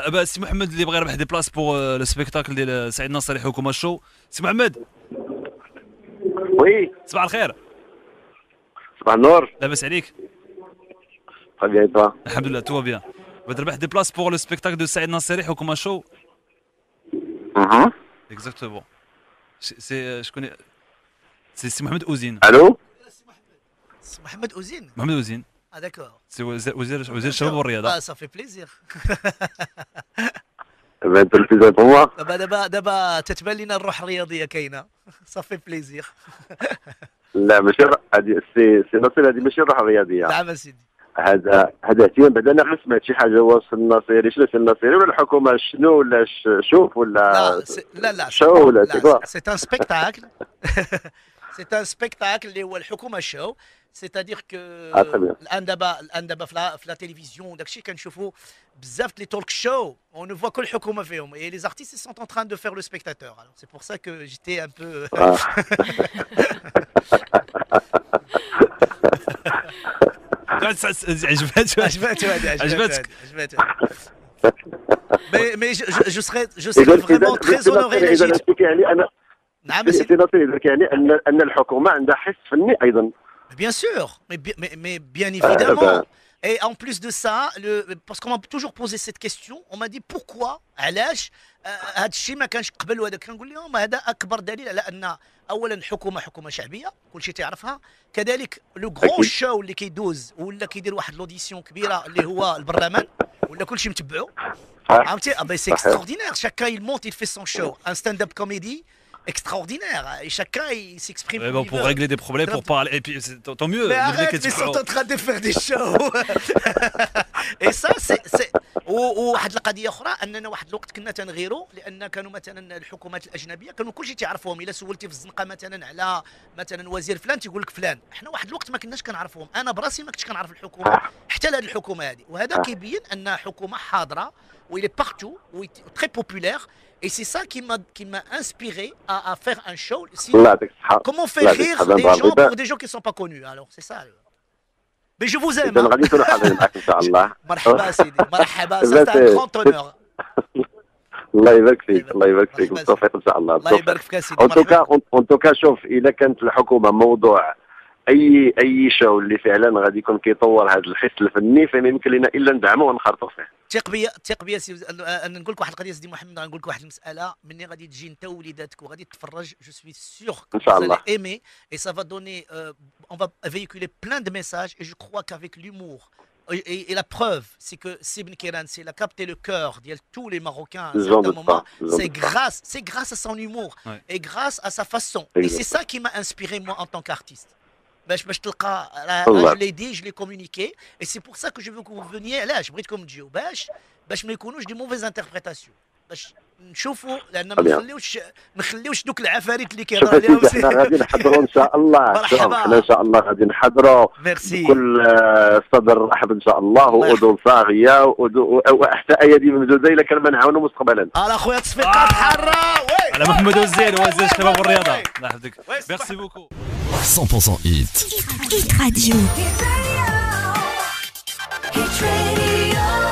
سي محمد اللي بغى يربح دي بلاص بوغ لو سبيكتاكل ديال سعيد ناصري حكومه شو. سي محمد. وي صباح الخير. صباح النور. لاباس عليك؟ très bien et toi? الحمد لله تو بيان. بغيت تربح دي بلاص بوغ لو سبيكتاكل دو سعيد ناصري حكومه شو. اكزاكتومون. سي شكون؟ سي محمد اوزين. الو محمد اوزين. محمد اوزين. Ah d'accord. سي وزير الشباب والرياضه. Ah ça fait plaisir. انت الفيزا هو دابا تتبان لنا الروح الرياضيه كاينه. صافي بليزير. لا ماشي هذه سي ناصر، هذه ماشي الروح الرياضيه. نعم اسيدي. هذا اهتمام. بعدا انا غير سمعت شي حاجه واش الناصري شنو سي الناصري ولا الحكومه شنو ولا شوف ولا لا شو ولا سي كوا. سي ان سبيكتاكل. سي ان سبيكتاكل اللي هو الحكومه شو. سيتادير كو الان دابا في لا تيليفزيون داكشي كنشوفوا بزاف لي تولك شو اون نو فوا كل الحكومه فيهم اي لي زارتيست سون ان تران دو فير لو سبيكتاتور. الوغ سي بور سا كو جيتي ان بو عجبتك. Mais je serais vraiment très honoré إلا جيت. نعم سي ناصر، اذا يعني ان الحكومه عندها حس فني ايضا. Bien sûr, mais bien évidemment. Et en plus de ça, parce qu'on m'a toujours posé cette question, on m'a dit pourquoi علاش هذا الشيء ما كانش قبل. وهذا كنقول لهم هذا اكبر دليل على ان اولا حكومه شعبيه كل شيء تعرفها، كذلك لو غران شو اللي كيدوز ولا كيدير واحد لوديسيون كبيره اللي هو البرلمان ولا كل شيء متبعو. فهمتي؟ سي اكستراوردينير. شاكا il monte il fait son show, un stand-up comedy extraordinaire et chacun il s'exprime pour régler des problèmes, pour parler, et puis tant mieux. Mais arrête, ils sont en train de faire des shows. Et ça c'est وواحد القضيه اخرى اننا واحد الوقت كنا تنغيروا لان كانوا مثلا الحكومات الاجنبيه كانوا كلشي تعرفوهم. الا سولتي في الزنقه مثلا على مثلا وزير فلان تيقول لك فلان. احنا واحد الوقت ما كناش كنعرفوهم. انا براسي ما كنتش كنعرف الحكومه حتى لهذه الحكومه هذه. وهذا كيبين ان حكومه حاضره و il est partout, ou très populaire. Et c'est ça qui m'a inspiré à faire un show. Comment faire rire des gens pour des gens qui ne sont pas connus. Alors c'est ça. Mais je vous aime. مرحبا سيدي مرحبا. C'est un grand honneur. الله يبارك فيك، الله يبارك فيك، بالتوفيق ان شاء الله. الله يبارك فيك سيدي. ان توكا شوف، اذا كانت الحكومه موضوع اي شو اللي فعلا غادي يكون كيطور هذا الحس الفني، فما يمكن لنا الا ندعموه ونخرطوا فيه. ثق بيا سي. انا نقول لك واحد القضيه سيدي محمد، غنقول لك واحد المساله. مني غادي تجي انت ووليداتك وغادي تتفرج، جو سوي سيغ ان شاء الله ايمي اي سا فا دوني اون فا فيكولي بلان دو ميساج اي جو كخوا كافيك لومور. Et la preuve, c'est que Sibn Kéran, il a capté le cœur de tous les Marocains à un certain moment. C'est grâce à son humour et grâce à sa façon. Et c'est ça qui m'a inspiré moi en tant qu'artiste. باش تلقى je l'ai dit, je l'ai communiqué, et c'est pour ça que je veux que vous veniez. علاش بغيتكم تجيو باش ما يكونوش دي موفيز انتربريتاسيون، باش نشوفوا، لان ما نخليوش دوك العفاريت اللي كيهضروا عليهم. حنا غادي نحضروا ان شاء الله. حنا ان شاء الله غادي نحضروا بكل صدر رحب ان شاء الله، واذن صاغيه وحتى ايادي ممدوده الا كان ما نعاونوا مستقبلا. خويا تصفيقات حاره على محمد وزير وزير الشباب والرياضه. الله يحفظك. ميرسي بوكو. 100% hit. Hit Radio. Hit Radio.